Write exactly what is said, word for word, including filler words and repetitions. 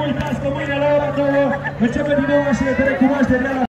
uitați că mâine la ora două începe din nou mașinile de recunoaștere la